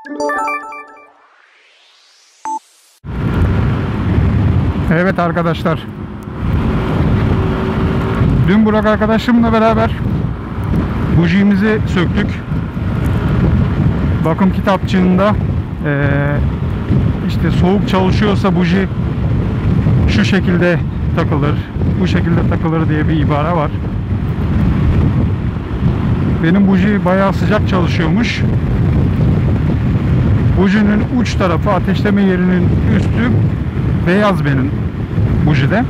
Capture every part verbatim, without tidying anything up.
Evet arkadaşlar. Dün Burak arkadaşımla beraber bujimizi söktük. Bakım kitapçığında ee, işte soğuk çalışıyorsa buji şu şekilde takılır, bu şekilde takılır diye bir ibare var. Benim buji bayağı sıcak çalışıyormuş. Bujinin uç tarafı, ateşleme yerinin üstü beyaz benim bujide.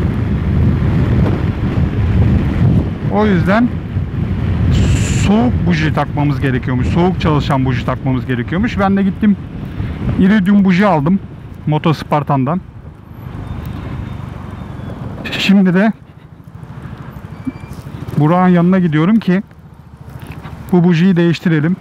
O yüzden soğuk buji takmamız gerekiyormuş. Soğuk çalışan buji takmamız gerekiyormuş. Ben de gittim iridium buji aldım. Moto Spartan'dan. Şimdi de Burak'ın yanına gidiyorum ki bu bujiyi değiştirelim.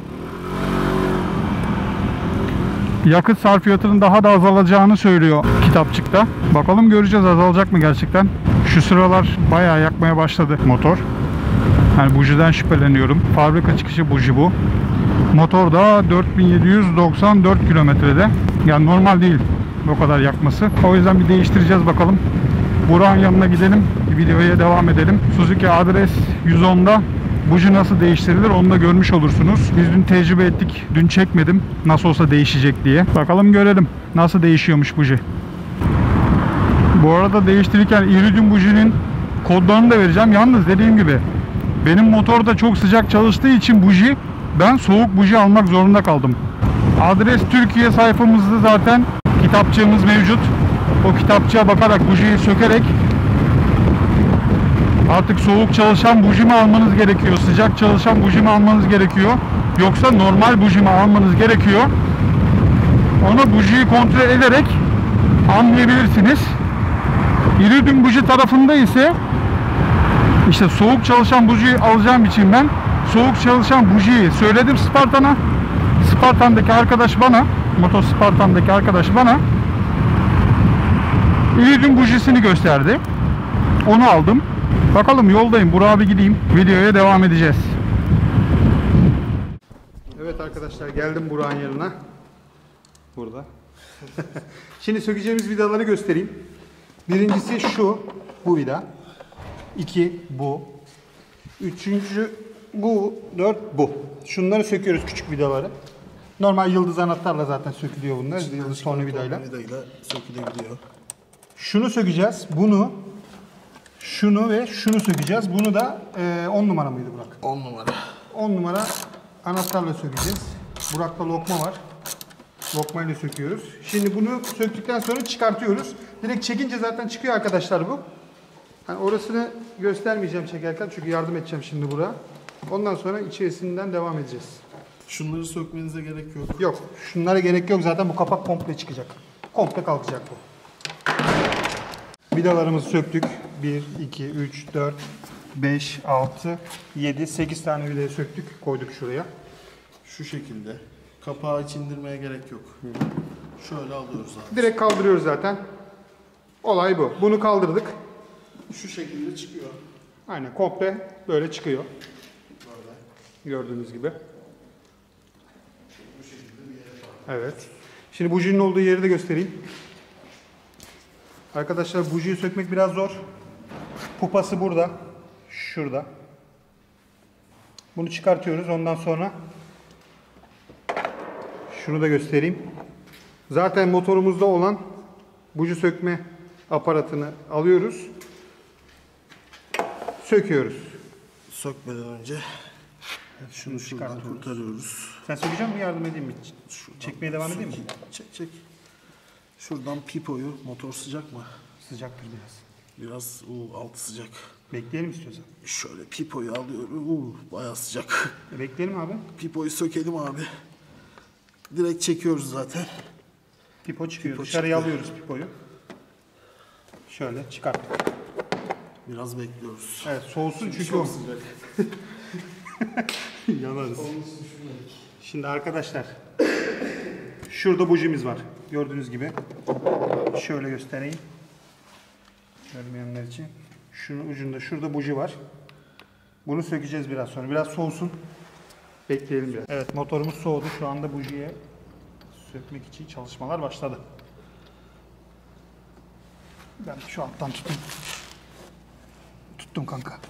Yakıt sarfiyatının daha da azalacağını söylüyor kitapçıkta. Bakalım göreceğiz, azalacak mı gerçekten. Şu sıralar bayağı yakmaya başladı motor. Yani bujiden şüpheleniyorum. Fabrika çıkışı buji bu. Motor da dört bin yedi yüz doksan dört kilometrede. Yani normal değil o kadar yakması. O yüzden bir değiştireceğiz bakalım. Burak'ın yanına gidelim. Videoya devam edelim. Suzuki Adres yüz onda buji nasıl değiştirilir onu da görmüş olursunuz. Biz dün tecrübe ettik. Dün çekmedim. Nasıl olsa değişecek diye. Bakalım görelim. Nasıl değişiyormuş buji. Bu arada değiştirirken iridium bujinin kodlarını da vereceğim. Yalnız dediğim gibi benim motor da çok sıcak çalıştığı için buji, ben soğuk buji almak zorunda kaldım. Adres Türkiye sayfamızda zaten kitapçığımız mevcut. O kitapçığa bakarak bujiyi sökerek artık soğuk çalışan buji mi almanız gerekiyor, sıcak çalışan buji mi almanız gerekiyor, yoksa normal buji mi almanız gerekiyor, onu bujiyi kontrol ederek anlayabilirsiniz. Iridium buji tarafında ise işte soğuk çalışan bujiyi alacağım için ben soğuk çalışan bujiyi söyledim Spartan'a. Spartan'daki arkadaş bana, Moto Spartan'daki arkadaş bana iridium bujisini gösterdi. Onu aldım. Bakalım yoldayım. Burak'a bir gideyim. Videoya devam edeceğiz. Evet arkadaşlar, geldim Burak'ın yanına. Burada. Şimdi sökeceğimiz vidaları göstereyim. Birincisi şu. Bu vida. İki bu. Üçüncü bu. Dört bu. Şunları söküyoruz, küçük vidaları. Normal yıldız anahtarla zaten sökülüyor bunlar. Yıldız tornavidayla. Tornavidayla sökülebiliyor. Şunu sökeceğiz. Bunu. Şunu ve şunu sökeceğiz. Bunu da on e, numara mıydı Burak? on numara. on numara anahtarla sökeceğiz. Burak'ta lokma var. Lokmayla söküyoruz. Şimdi bunu söktükten sonra çıkartıyoruz. Direkt çekince zaten çıkıyor arkadaşlar bu. Yani orasını göstermeyeceğim çekerken çünkü yardım edeceğim şimdi Burak'a. Ondan sonra içerisinden devam edeceğiz. Şunları sökmenize gerek yok. Yok. Şunlara gerek yok, zaten bu kapak komple çıkacak. Komple kalkacak bu. Vidalarımızı söktük. bir, iki, üç, dört, beş, altı, yedi, sekiz tane vidayı söktük. Koyduk şuraya. Şu şekilde. Kapağı hiç indirmeye gerek yok. Hı hı. Şöyle alıyoruz abi. Direkt kaldırıyoruz zaten. Olay bu. Bunu kaldırdık. Şu şekilde çıkıyor. Aynen komple böyle çıkıyor. Böyle. Gördüğünüz gibi. Bu şekilde bir yere var. Evet. Şimdi bujinin olduğu yeri de göstereyim. Arkadaşlar bujiyi sökmek biraz zor. Pupası burada. Şurada. Bunu çıkartıyoruz. Ondan sonra şunu da göstereyim. Zaten motorumuzda olan buji sökme aparatını alıyoruz. Söküyoruz. Sökmeden önce evet, şunu şuradan kurtarıyoruz. Sen sökecek misin? Yardım edeyim mi? Şuradan Çekmeye devam edeyim mi? Çek çek. Şuradan pipoyu, motor sıcak mı? Sıcaktır biraz. Biraz uu, altı sıcak. Bekleyelim istiyorsan. Şöyle pipoyu alıyorum. Uu, bayağı sıcak. E, bekleyelim abi. Pipoyu sökelim abi. Direkt çekiyoruz zaten. Pipo çıkıyor. Pipo Dışarıya çıktı. alıyoruz pipoyu. Şöyle çıkarttık. Biraz bekliyoruz. Evet, soğusun çünkü, çünkü çok o sıcak. yanarız. Şimdi arkadaşlar şurada bujimiz var. Gördüğünüz gibi. Şöyle göstereyim. Görmeyenler için. Şunun ucunda şurada buji var. Bunu sökeceğiz biraz sonra. Biraz soğusun. Bekleyelim biraz. Evet, motorumuz soğudu. Şu anda bujiye sökmek için çalışmalar başladı. Ben şu alttan tutayım. Tuttum kanka.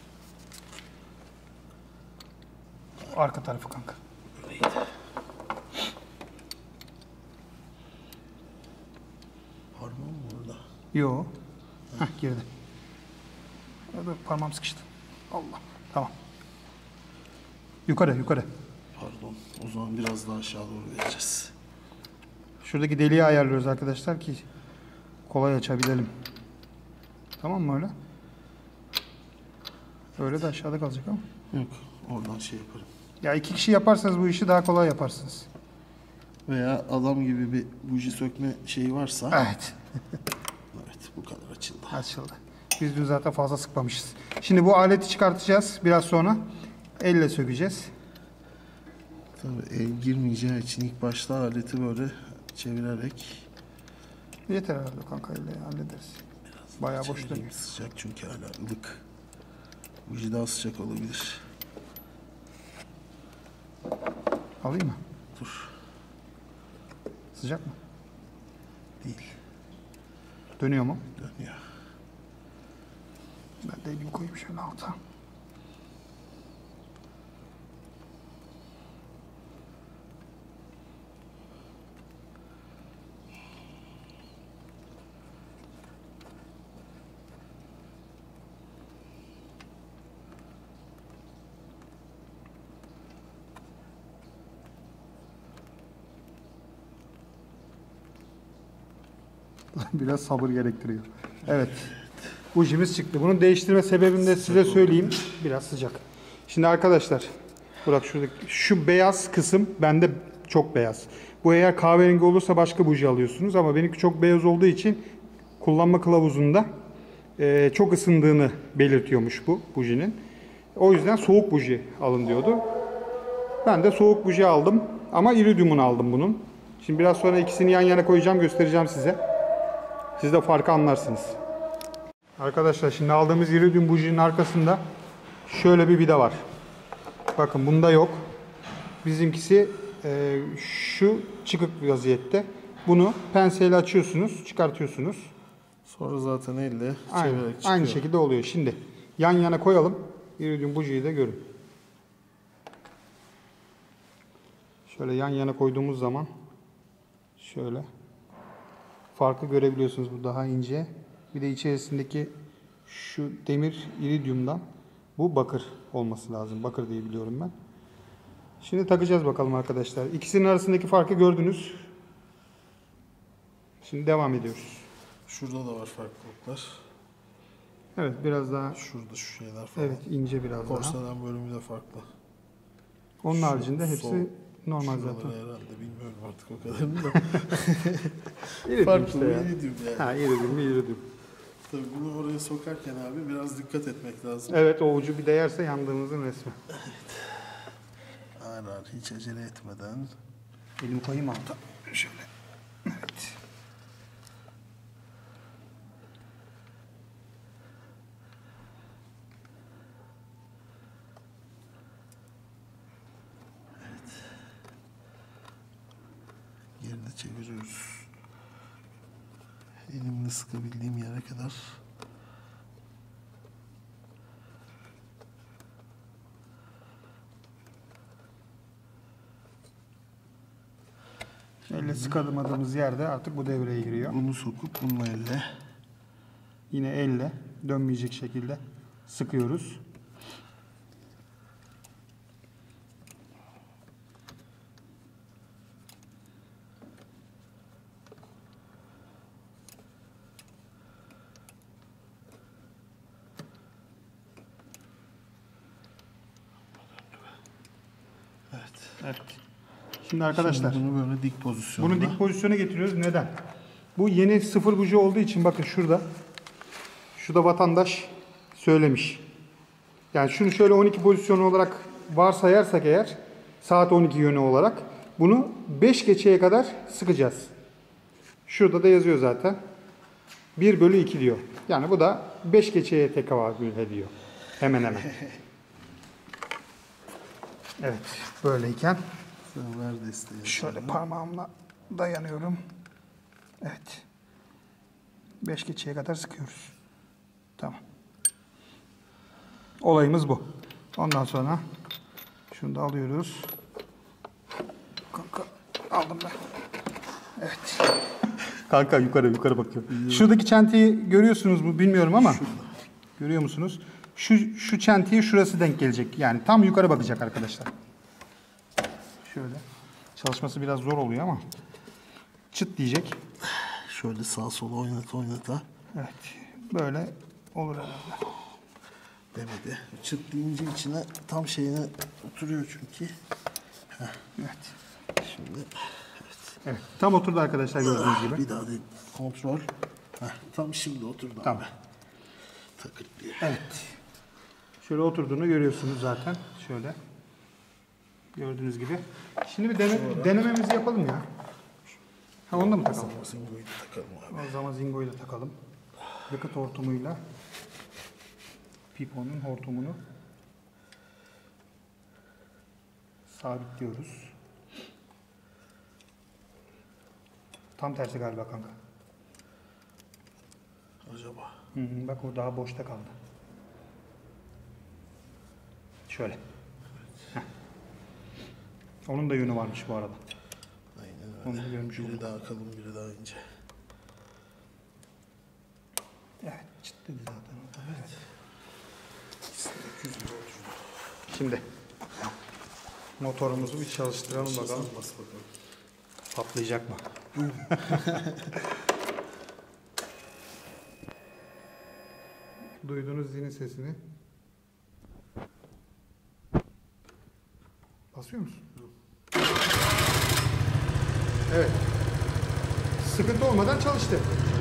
Arka tarafı kanka. Parmağım mı orada? Yo. Heh, girdi. Dur, parmağım sıkıştı. Allah. Tamam. Yukarı, yukarı. Pardon. O zaman biraz daha aşağı doğru vereceğiz. Şuradaki deliği ayarlıyoruz arkadaşlar ki kolay açabilelim. Tamam mı öyle? Öyle de aşağıda kalacak ama. Yok. Oradan şey yaparım. Ya iki kişi yaparsanız bu işi daha kolay yaparsınız. Veya adam gibi bir buji sökme şeyi varsa. Evet. Evet, bu kadar açıldı. Açıldı. Biz dün zaten fazla sıkmamışız. Şimdi bu aleti çıkartacağız biraz sonra. Elle sökeceğiz. Tabii el girmeyeceği için ilk başta aleti böyle çevirerek. Yeter herhalde kanka, elle hallederiz. Biraz Bayağı daha boş çevireyim. dönüyor. Sıcak çünkü hala ılık. Buji daha sıcak olabilir. Alayım mı? Dur. Sıcak mı? Değil. Dönüyor mu? Dönüyor. Ben de elimi koyayım şöyle alta. Biraz sabır gerektiriyor. Evet. Bujimiz çıktı. Bunun değiştirme sebebini de size söyleyeyim. Biraz sıcak. Şimdi arkadaşlar, bırak şuradaki şu beyaz kısım bende çok beyaz. Bu eğer kahverengi olursa başka buji alıyorsunuz ama benimki çok beyaz olduğu için kullanma kılavuzunda e, çok ısındığını belirtiyormuş bu bujinin. O yüzden soğuk buji alın diyordu. Ben de soğuk buji aldım ama iridium'unu aldım bunun. Şimdi biraz sonra ikisini yan yana koyacağım, göstereceğim size. Siz de farkı anlarsınız. Arkadaşlar şimdi aldığımız iridium bujinin arkasında şöyle bir vida var. Bakın bunda yok. Bizimkisi e, şu çıkık vaziyette. Bunu penseyle açıyorsunuz, çıkartıyorsunuz. Sonra zaten elle Aynen, çevirerek çıkıyor. aynı şekilde oluyor. Şimdi yan yana koyalım. İridium bujiyi de görün. Şöyle yan yana koyduğumuz zaman şöyle farkı görebiliyorsunuz. Bu daha ince. Bir de içerisindeki şu demir iridiumdan, bu bakır olması lazım. Bakır diye biliyorum ben. Şimdi takacağız bakalım arkadaşlar. İkisinin arasındaki farkı gördünüz. Şimdi devam ediyoruz. Şurada da var farklılıklar. Evet, biraz daha Şurada şu şeyler falan. evet ince biraz daha. Porselen bölümü de farklı. Onun Şu haricinde hepsi sol- normal Şuraları zaten. herhalde bilmiyorum artık o kadarını da. İridium Farklı işte bir ya. iridium yani. Ha, iridium mi iridium. Tabii bunu oraya sokarken abi biraz dikkat etmek lazım. Evet, o ucu bir değerse yandığımızın resmi. Ağır ağır hiç acele etmeden. Elimi koyayım alta. Şöyle. Evet. Yerini çeviriyoruz. Elimle sıkabildiğim yere kadar. Elle sıkamadığımız yerde artık bu devreye giriyor. Bunu sokup bununla elle. Yine elle dönmeyecek şekilde sıkıyoruz. Evet. Evet. Şimdi arkadaşlar Şimdi bunu böyle dik pozisyonda. bunu dik pozisyona getiriyoruz. Neden? Bu yeni sıfır buji olduğu için bakın şurada. Şurada vatandaş söylemiş. Yani şunu şöyle on iki pozisyonu olarak varsayarsak eğer, saat on iki yönü olarak bunu beş geçeye kadar sıkacağız. Şurada da yazıyor zaten. bir bölü iki diyor. Yani bu da beş geçeye tekabül ediyor. Hemen hemen. Evet. Böyleyken Sen ver desteği. şöyle sana. parmağımla dayanıyorum. Evet. beş geçeye kadar sıkıyoruz. Tamam. Olayımız bu. Ondan sonra şunu da alıyoruz. Kanka aldım ben. Evet. Kanka yukarı yukarı bakıyor. Şuradaki çentiyi görüyorsunuz mu bilmiyorum ama. Şurada. Görüyor musunuz? Şu şu çentiye şurası denk gelecek. Yani tam yukarı bakacak arkadaşlar. Şöyle. Çalışması biraz zor oluyor ama. Çıt diyecek. Şöyle sağa sola oynata oynata. Evet. Böyle olur herhalde. Demedi. Çıt deyince içine tam şeyine oturuyor çünkü. Heh. Evet. Şimdi evet. Evet. Tam oturdu arkadaşlar gördüğünüz gibi. Bir daha da kontrol. Heh. Tam şimdi oturdu. Tamam. Abi. Takır diye. Evet. Şöyle oturduğunu görüyorsunuz zaten. Şöyle. Gördüğünüz gibi. Şimdi bir dene, denememizi yapalım ya. Ha onu da mı takalım? Zingo'yu da takalım abi. O zaman zingoyu da takalım. Yakıt hortumuyla piponun hortumunu sabitliyoruz. Tam tersi galiba kanka. Acaba? Hı hı, bak o daha boşta kaldı. Şöyle. Evet. Onun da yönü varmış bu arada. Aynen öyle. Onu görmüş biri olduk. daha kalın, biri daha ince. Evet, çıt dedi zaten. Evet. iki yüz lira oturdu. Şimdi motorumuzu bir çalıştıralım bakalım. Bas bakalım. Patlayacak mı? Duydunuz zilin sesini. Basıyor musun? Evet. Sıkıntı olmadan çalıştı.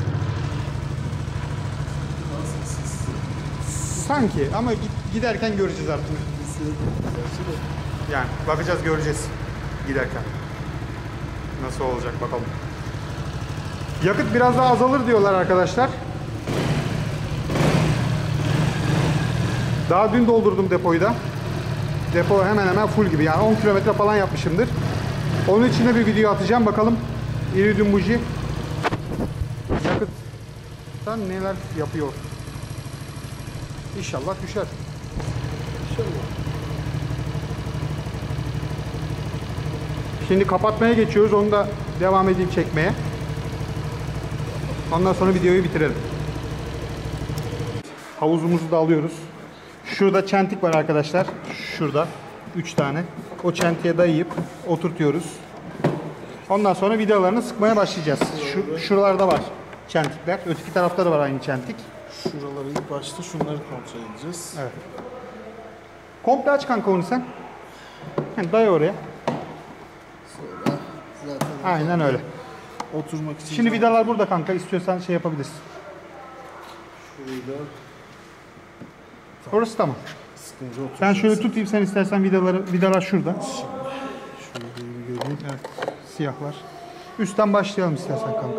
Sanki ama giderken göreceğiz artık. Yani bakacağız, göreceğiz giderken. Nasıl olacak bakalım. Yakıt biraz daha azalır diyorlar arkadaşlar. Daha dün doldurdum depoyu da. Depo hemen hemen full gibi, yani on kilometre falan yapmışımdır. Onun için de bir video atacağım bakalım. Iridium buji yakıttan neler yapıyor. İnşallah düşer. İnşallah. Şimdi kapatmaya geçiyoruz. Onu da devam edeyim çekmeye. Ondan sonra videoyu bitirelim. Havuzumuzu da alıyoruz. Şurada çentik var arkadaşlar. Şurada. üç tane. O çentiğe dayayıp oturtuyoruz. Ondan sonra vidalarını sıkmaya başlayacağız. Şu, şuralarda var çentikler. Öteki tarafta da var aynı çentik. Şuraları ilk başta şunları kontrol edeceğiz. Evet. Komple aç kanka onu sen. Yani daya oraya. Sonra zaten Aynen öyle. oturmak için. Şimdi vidalar burada kanka. İstiyorsan şey yapabilirsin. Şurayı da Orası tamam. sıkınca oturacağız. Ben şöyle tutayım, sen istersen vidaları, vidalar şurada. Şöyle bir göreyim. Evet. Siyahlar. Üstten başlayalım istersen kanka.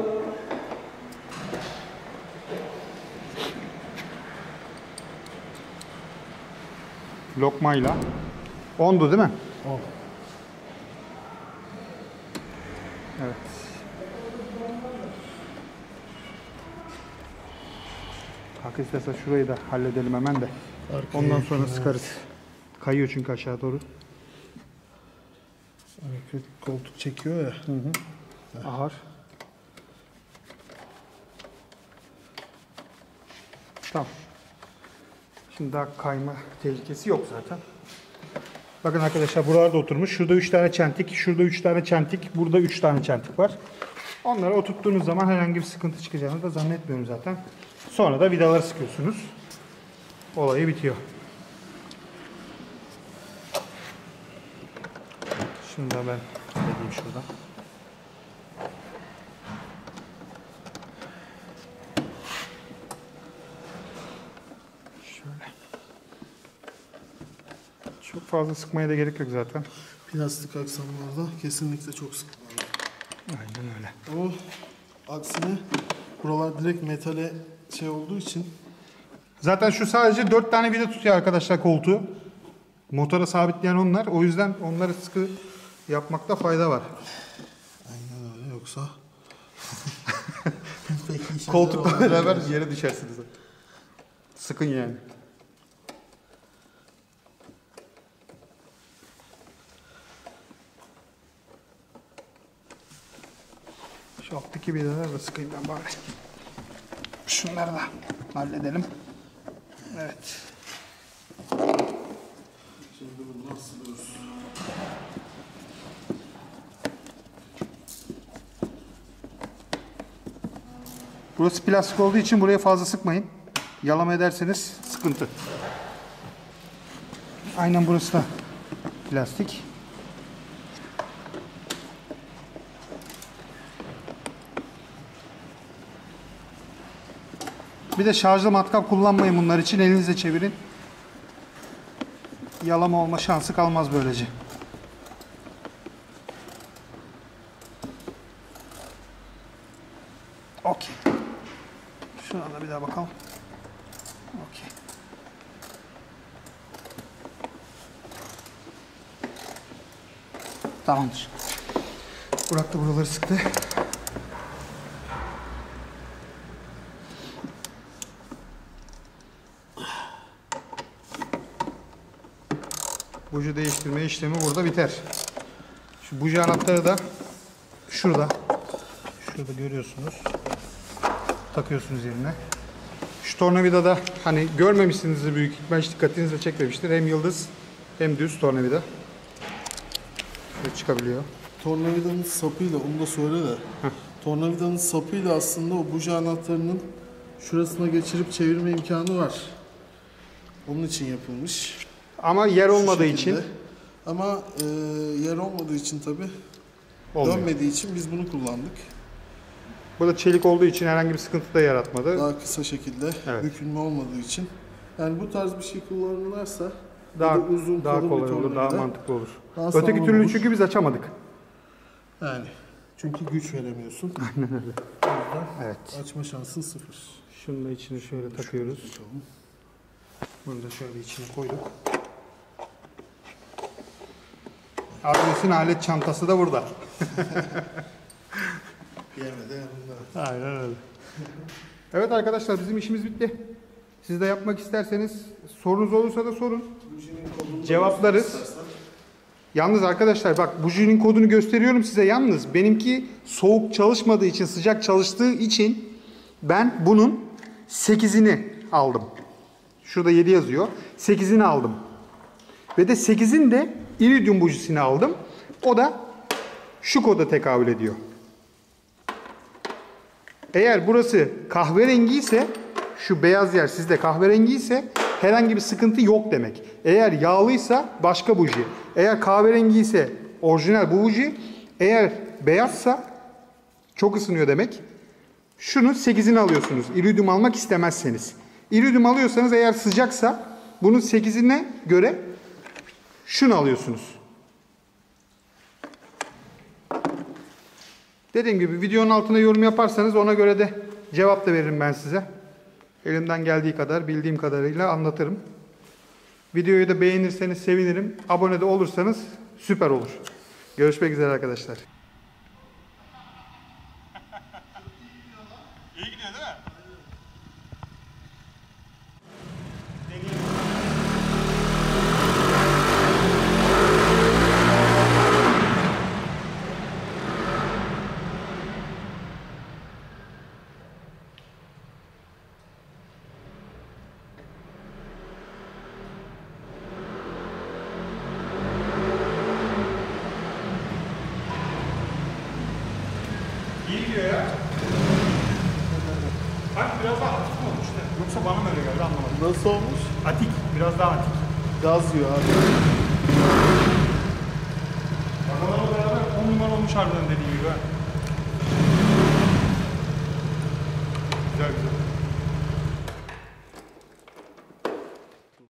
Lokmayla. Ondu değil mi? On. Evet. Kanka istersen şurayı da halledelim hemen de. Arkaya Ondan sonra evet. sıkarız. Kayıyor çünkü aşağı doğru. Arka koltuk çekiyor ya. Hı hı. Ağır. Tamam. Şimdi daha kayma tehlikesi yok zaten. Bakın arkadaşlar, buralarda oturmuş. Şurada üç tane çentik, şurada üç tane çentik, burada üç tane çentik var. Onları oturttuğunuz zaman herhangi bir sıkıntı çıkacağını da zannetmiyorum zaten. Sonra da vidaları sıkıyorsunuz. Olayı bitiyor. Şunu da ben halledeyim şuradan. Şöyle. Çok fazla sıkmaya da gerek yok zaten. Plastik aksamlarda kesinlikle çok sıkılmalı. Aynen öyle. O aksine buralar direkt metale şey olduğu için Zaten şu sadece dört tane vida tutuyor arkadaşlar koltuğu. Motora sabitleyen onlar. O yüzden onları sıkı yapmakta fayda var. aynen öyle. yoksa? Peki işe Koltukla yaramaz. beraber yere düşersiniz. Sıkın yani. Şu alttaki vidaları da sıkayım ben bari. Şunları da halledelim. Evet. Şimdi bunu asılıyoruz. Burası plastik olduğu için buraya fazla sıkmayın. Yalama ederseniz sıkıntı. Aynen burası da plastik. Bir de şarjlı matkap kullanmayın bunlar için. Elinizle çevirin. Yalama olma şansı kalmaz böylece. Okey. Şuna da bir daha bakalım. Okey. Tamamdır. Burak da buraları sıktı. Buji değiştirme işlemi burada biter. Şu buji anahtarı da şurada. Şurada görüyorsunuz. Takıyorsunuz yerine. Şu tornavida da hani görmemişsinizdir büyük ihtimal, hiç dikkatinizi çekmemiştir. Hem yıldız hem düz tornavida. Şöyle çıkabiliyor. Tornavidanın sapıyla, onu da söyle de. Tornavidanın sapıyla aslında o buji anahtarının şurasına geçirip çevirme imkanı var. Onun için yapılmış. Ama yer Şu olmadığı şekilde. için Ama e, yer olmadığı için tabi olmuyor. dönmediği için biz bunu kullandık. Bu da çelik olduğu için herhangi bir sıkıntı da yaratmadı. Daha kısa şekilde Evet. bükülme olmadığı için. Yani bu tarz bir şey kullanılırsa Daha ya da uzun, daha kalın bir kolay olur, daha tornavida, mantıklı olur. daha Öteki sağlam türlü olur. çünkü biz açamadık. Yani çünkü güç veremiyorsun. Aynen öyle. O yüzden Evet. açma şansın sıfır. Şunu da içine şöyle takıyoruz. Açalım. Bunu da şöyle içine koyduk. Adres'in alet çantası da burada. Yemede yanında. Aynen öyle. Evet arkadaşlar, bizim işimiz bitti. Siz de yapmak isterseniz, sorunuz olursa da sorun. Cevaplarız. Yalnız arkadaşlar bak, bujinin kodunu gösteriyorum size. Yalnız benimki soğuk çalışmadığı için, sıcak çalıştığı için ben bunun sekizini aldım. Şurada yedi yazıyor. sekizini aldım. Ve de sekizin de iridium bujisini aldım. O da şu koda tekabül ediyor. Eğer burası kahverengi ise, şu beyaz yer sizde kahverengi ise herhangi bir sıkıntı yok demek. Eğer yağlıysa başka buji. Eğer kahverengi ise orijinal bu buji. Eğer beyazsa çok ısınıyor demek. Şunun sekizini alıyorsunuz. İridium almak istemezseniz. İridium alıyorsanız, eğer sıcaksa bunun sekizine göre şunu alıyorsunuz. Dediğim gibi videonun altına yorum yaparsanız ona göre de cevap da veririm ben size. Elimden geldiği kadar, bildiğim kadarıyla anlatırım. Videoyu da beğenirseniz sevinirim. Abone de olursanız süper olur. Görüşmek üzere arkadaşlar. İyi gidiyor değil mi? İyi gidiyor ya. Bak biraz daha atik mi olmuş işte? Yoksa bana mı öyle geldi anlamadım. Nasıl olmuş? Atik, biraz daha atik. Gaz yiyor abi. Aralarla beraber on numara olmuş harbiden dediğim gibi. Güzel güzel.